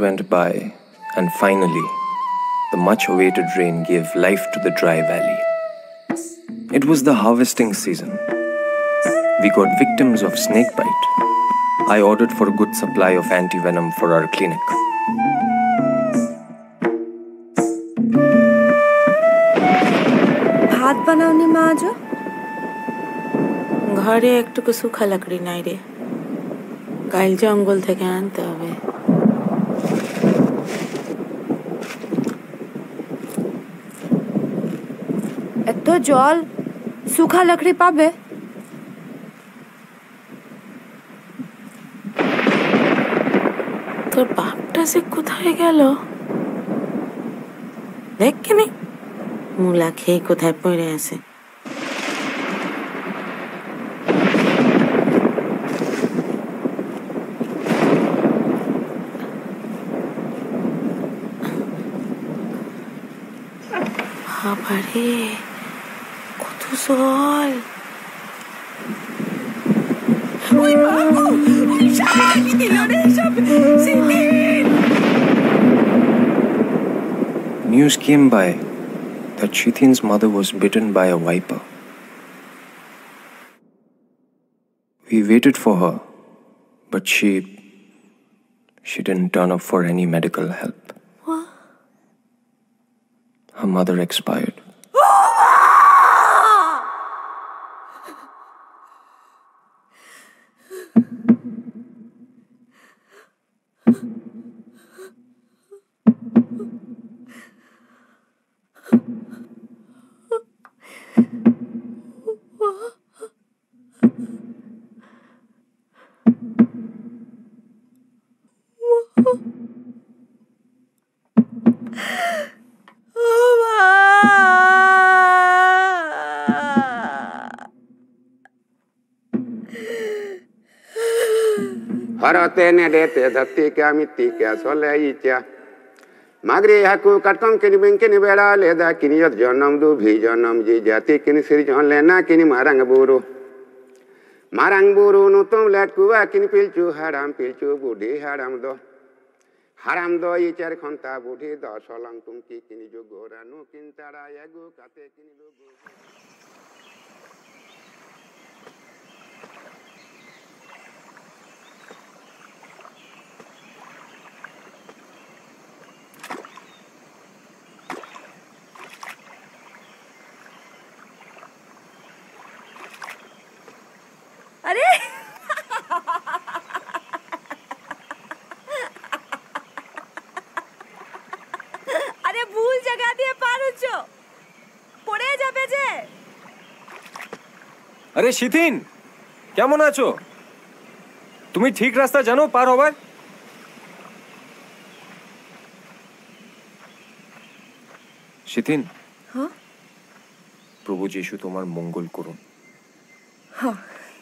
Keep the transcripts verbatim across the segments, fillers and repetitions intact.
went by, and finally, the much-awaited rain gave life to the dry valley. It was the harvesting season. We got victims of snakebite. I ordered for a good supply of anti-venom for our clinic. भात बनाओनी माँ जो ঘরে একটুকু শুকা লাকড়ি নাই রে কাল জঙ্গল থেকে আনতে হবে এত জল শুকা লাকড়ি পাবে তোর বাপটা সে কোথায় গেল দেখ কেনে মুলা খেয়ে কোথায় পড়ে আছে বাবারে কত জল ওই বাবু শালি দিল রে সব সিদিন News came by that Shithin's mother was bitten by a viper. We waited for her, but she... she didn't turn up for any medical help. What? Her mother expired. Harate ne dete dhatti kya mitti kya sole icha magre haku katkom kini ben kini beda leda kini yat janam du bhi janam ji jati kini sir jan lena kini marang buru marang buru no tum let kuwa kini pilchu haram pilchu budi haram do haram do ichar khonta budi do solang tum ki kini jogora no kintara yagu kate kini logo अरे अरे भूल जगह दिए पारुचो পড়ে যাবে যে আরে শিথিন কেমন আছো তুমি ঠিক রাস্তা জানো পার হবার শিথিন হ্যাঁ প্রভু যিশু তোমার মঙ্গল করুন হ্যাঁ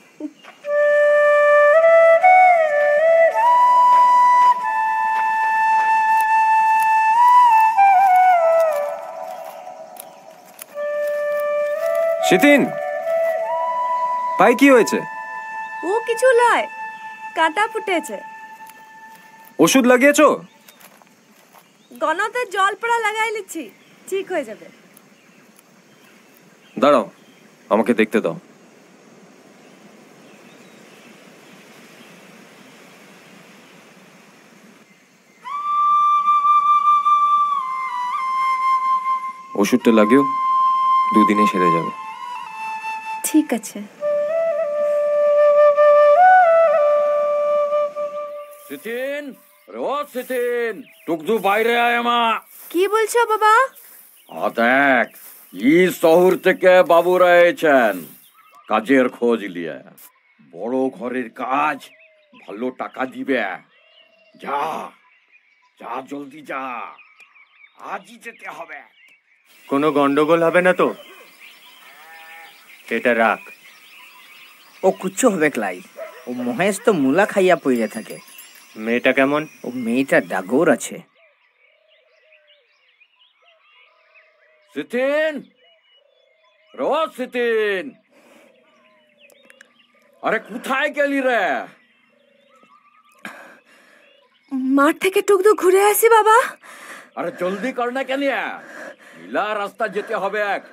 শিথিন পায়ে কি হয়েছে ও কিছু নয় কাটা ফুটেছে ওষুধ লাগিয়েছো গনতে জল পড়া লাগাই লিছি ঠিক হয়ে যাবে দাঁড়াও আমাকে দেখতে দাও ওষুধটা লাগিও দুদিনে সেরে যাবে ঠিক আছে সিতিন রোজ সিতিন টুকদু বাইরে আয় মা কি বলছো বাবা আ দেখ ই শহর থেকে বাবুরা এসেছেন কাজের খোঁজ নিয়ে বড় ঘরের কাজ ভালো টাকা দিবে যা যা জলদি যা আজই যেতে হবে কোনো গন্ডগোল হবে না তো এটা রাখ ও কুচ্ছু হবে ক্লাই ও মহেশ তো মুলা খাইয়া পইরে থাকে মেয়েটা কেমন ও মেয়েটা ডাগর আছে সিতিন রোজ সিতিন আরে কোথায় গেলি রে মাঠ থেকে টুকটু ঘুরে আসি বাবা। আরে জলদি কর না কেন, নীলা রাস্তা যেতে হবে এক।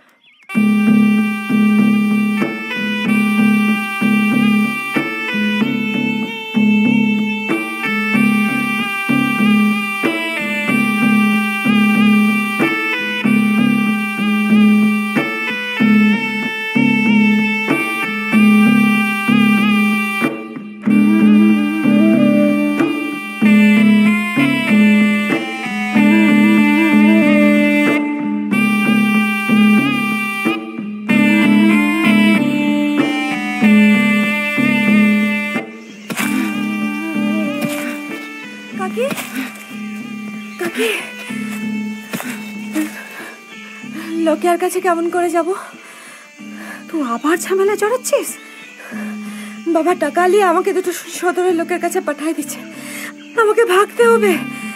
লোকের কাছে কেমন করে যাব? তুই আবার ঝামেলা জড়াচ্ছিস? বাবা টাকা নিয়ে আমাকে দুটো সদরের লোকের কাছে পাঠাই দিচ্ছে, আমাকে ভাগতে হবে।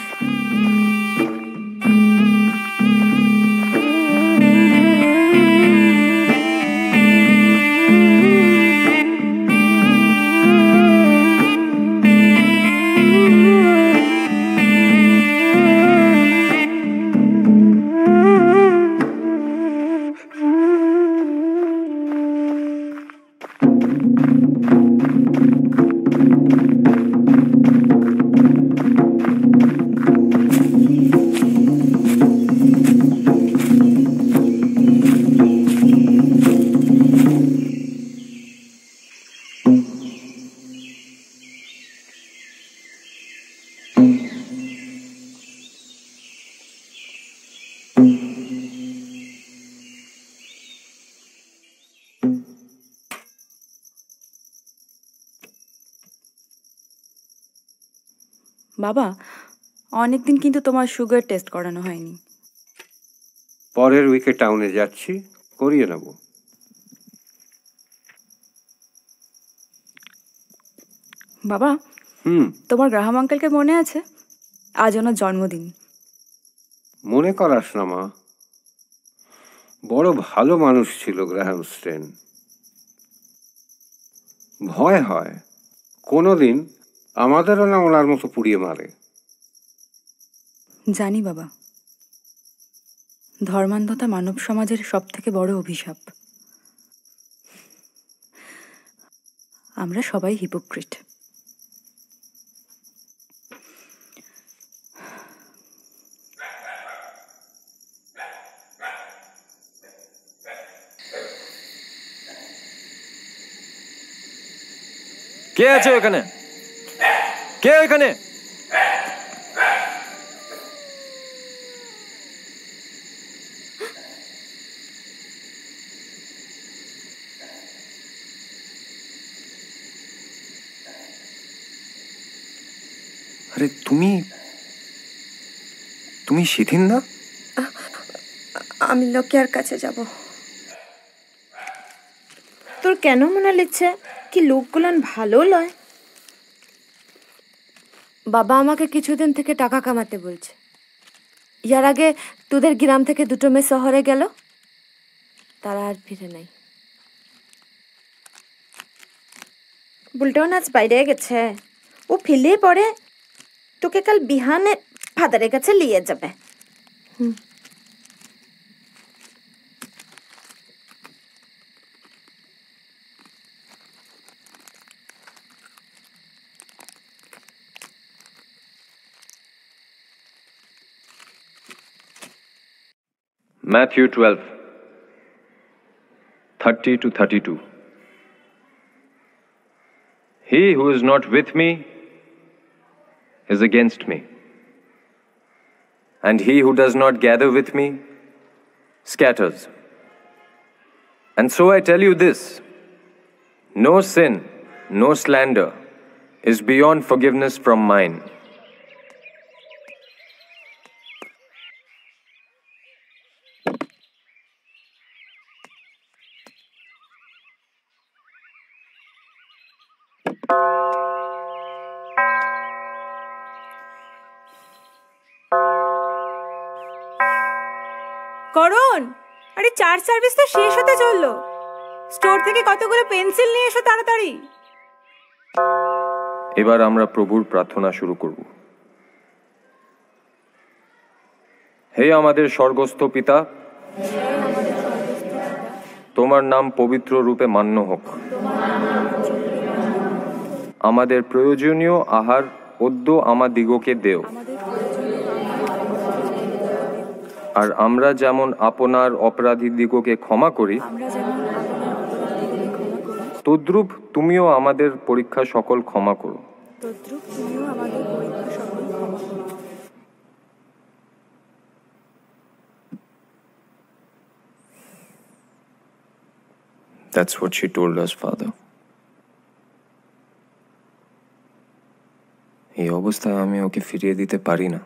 বাবা, অনেকদিন কিন্তু তোমার সুগার টেস্ট করানো হয়নি। পরের উইকে টাউনে যাচ্ছি, করিয়ে নেব। বাবা, হুম তোমার গ্রাহাম আঙ্কেলকে মনে আছে? আজ ওনার জন্মদিন। মনে করাস না মা, বড় ভালো মানুষ ছিল গ্রাহাম স্টেন। ভয় হয় কোনোদিন আমাদেরও না ওনার মতো পুড়িয়ে মারে। জানি বাবা, ধর্মান্ধতা মানব সমাজের সব থেকে বড় অভিশাপ। আমরা সবাই হিপোক্রিট। কে আছে এখানে? কে এখানে? আরে তুমি তুমি শিথিন না? আমি লোকের কাছে যাব। তোর কেন মনে লিখছে কি লোকগুলান ভালো লয়? বাবা আমাকে কিছুদিন থেকে টাকা কামাতে বলছে। ইয়ার আগে তোদের গ্রাম থেকে দুটো মেয়ে শহরে গেল, তারা আর ফিরে নাই। বুলটাও নাচ বাইরে গেছে, ও ফিলে পড়ে তোকে কাল বিহানে ফাদারের কাছে নিয়ে যাবে। হুম। Matthew twelve, thirty to thirty-two. He who is not with me is against me, and he who does not gather with me scatters. And so I tell you this, no sin, no slander is beyond forgiveness from mine. করুন, আরে charge service তো শেষ হতে চললো। Store থেকে কতগুলো pencil নিয়ে এসো তাড়াতাড়ি। এবার আমরা প্রভুর প্রার্থনা শুরু করব। হে আমাদের স্বর্গস্থ পিতা, তোমার নাম পবিত্র রূপে মান্য হোক। আমাদের প্রয়োজনীয় আহার অদ্য আমাদিগকে দেও, আর আমরা যেমন আপনার অপরাধীদিগকে ক্ষমা করি, তদ্রূপ তুমিও আমাদের পরীক্ষা সকল ক্ষমা করো। That's what she told us, Father. এই অবস্থায় আমি ওকে ফিরিয়ে দিতে পারি না।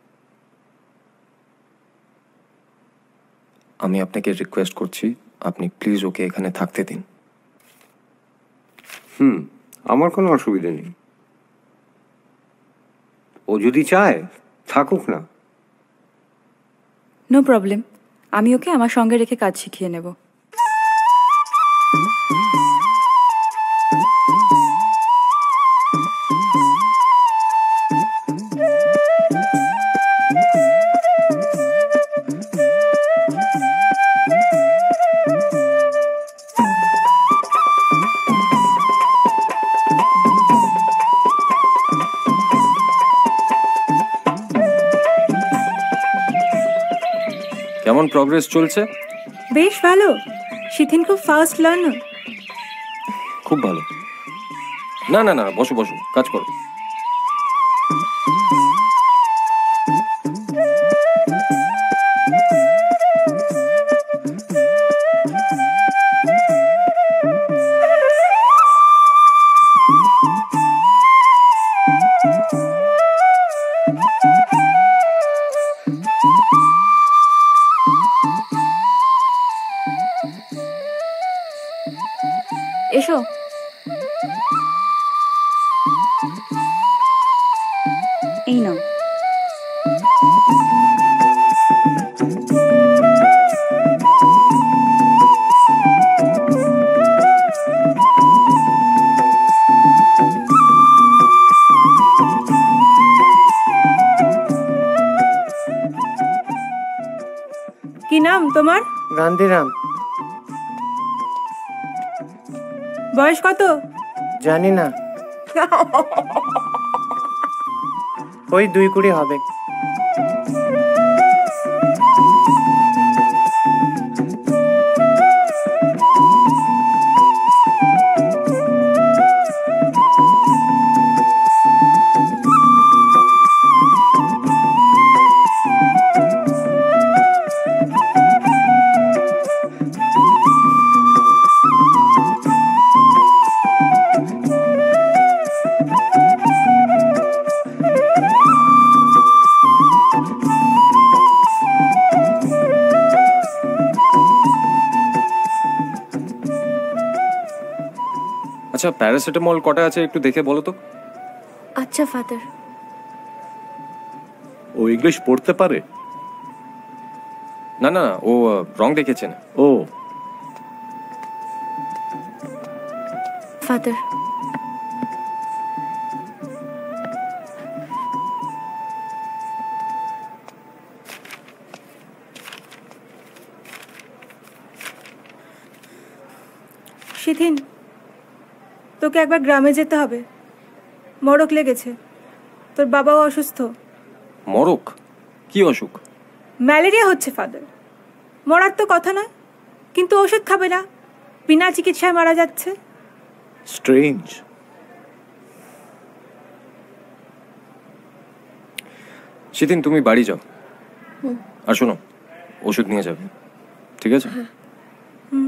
আমি আপনাকে রিকোয়েস্ট করছি, আপনি প্লিজ ওকে এখানে থাকতে দিন। হুম, আমার কোনো অসুবিধা নেই। ও যদি চায় থাকুক না। নো প্রবলেম, আমি ওকে আমার সঙ্গে রেখে কাজ শিখিয়ে নেব। কেমন প্রগ্রেস চলছে? বেশ ভালো। শিথিন খুব ফাস্ট লার্নার। খুব ভালো। না না না, বসো বসো, কাজ করো। এসো। এই নাও। কি নাম তোমার? গান্ধীরাম। বয়স কত? জানি না, ওই দুই কুড়ি হবে। আচ্ছা, প্যারাসিটামল কটা আছে একটু দেখে বলো তো। আচ্ছা ফাদার। ও ইংলিশ পড়তে পারে? না না, ও রং দেখেছে না। ও ফাদার। শিথিন, তোকে একবার গ্রামে যেতে হবে। মড়ক লেগেছে, তোর বাবাও অসুস্থ। মরক? কি অসুখ? ম্যালেরিয়া হচ্ছে ফাদার। মরার তো কথা নয়, কিন্তু ওষুধ খাবে না, বিনা চিকিৎসায় মারা যাচ্ছে। স্ট্রেঞ্জ। সেদিন তুমি বাড়ি যাও, আর শোনো, ওষুধ নিয়ে যাবে, ঠিক আছে? হুম।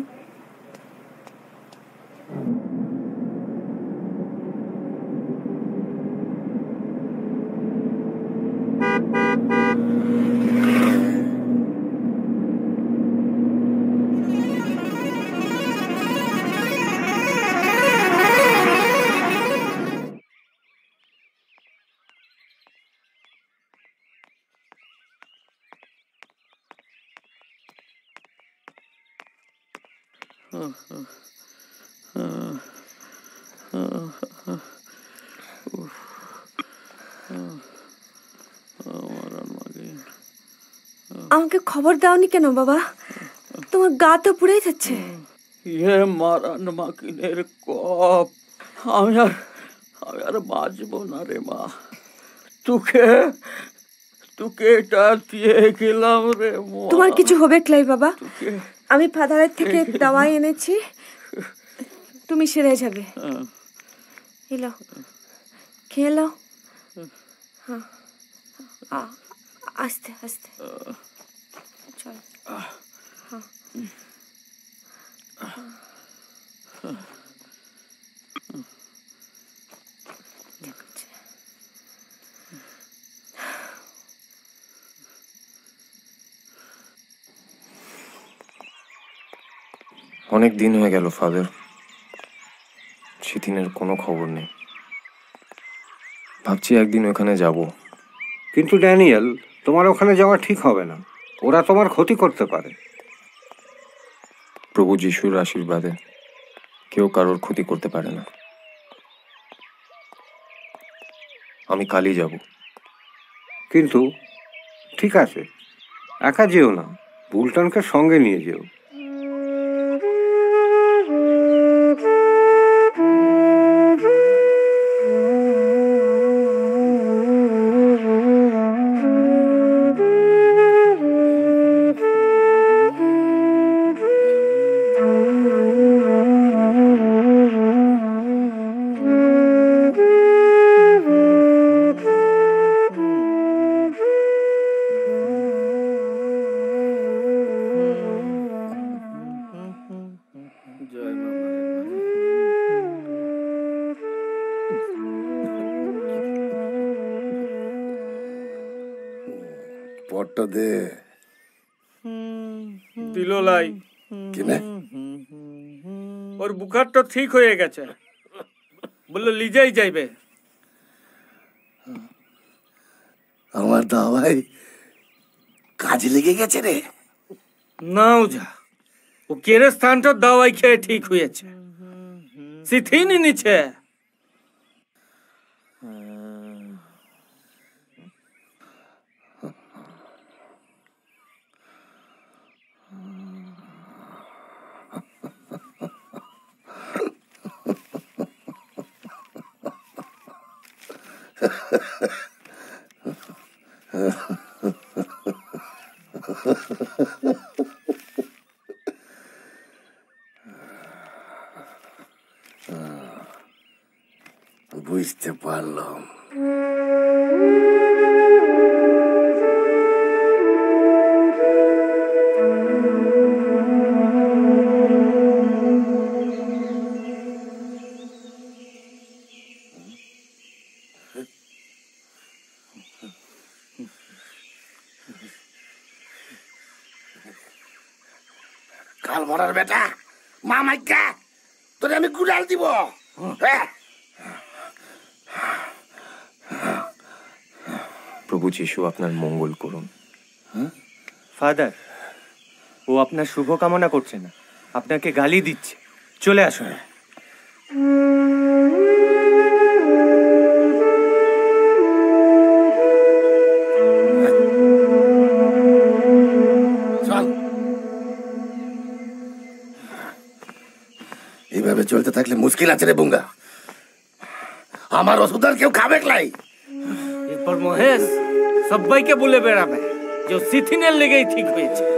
আমার আর মাগে আমাকে খবর দাওনি কেন বাবা? তোমার গা তো পুড়েই যাচ্ছে। ইয়ে মারান মাকিনের কপ, আমি আর আমি আর বাঁচবো না রে মা। তোকে তোকে এটা দিয়ে গেলাম রে মা। তোমার কিছু হবে ক্লাই বাবা, আমি ফাদারের থেকে দাওয়াই এনেছি, তুমি সেরে যাবে। এলো খেয়ে নাও। হ্যাঁ আস্তে আস্তে চল। অনেক দিন হয়ে গেল ফাদার, সিথিনের কোনো খবর নেই। ভাবছি একদিন ওখানে যাব। কিন্তু ড্যানিয়েল, তোমার ওখানে যাওয়া ঠিক হবে না, ওরা তোমার ক্ষতি করতে পারে। প্রভু যিশুর আশীর্বাদে কেউ কারোর ক্ষতি করতে পারে না। আমি কালই যাব। কিন্তু ঠিক আছে, একা যেও না, বুলটনকে সঙ্গে নিয়ে যেও। দে দিল লাই কিনে ওর বুখারটা ঠিক হয়ে গেছে, বললো লিজাই যাইবে। আমার দাওয়াই কাজে লেগে গেছে রে। নাও যা, ও কেরে স্থানটা দাওয়াই খেয়ে ঠিক হয়েছে, সিথিনি নিচে। বুঝতে পারলাম। কাল মরার বেটা মামাইকা তোরে আমি গুড়াল দিব। প্রভু যিশু আপনার মঙ্গল করুন। ফাদার, ও আপনার শুভ কামনা করছে না, আপনাকে গালি দিচ্ছে। চলে আসুন। এইভাবে চলতে থাকলে মুশকিল আছে রে বুঙ্গা। আমার ওষুধ আর কেউ খাবে লাই। এরপর মহেশ সবাইকে বলে বেড়াবে যে সিথিনের লেগেই ঠিক হয়েছে।